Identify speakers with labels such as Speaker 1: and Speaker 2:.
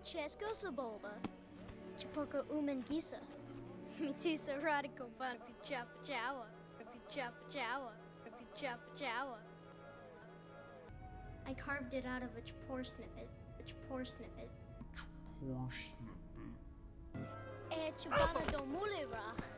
Speaker 1: Chesko Saboba, Chaporko Umangisa, Mitisa Radical Pichapa Jawa, Pichapa Jawa, Pichapa Jawa. I carved it out of a Chapor snippet, Chapor snippet. Chapor snippet. Chabana do Mulera.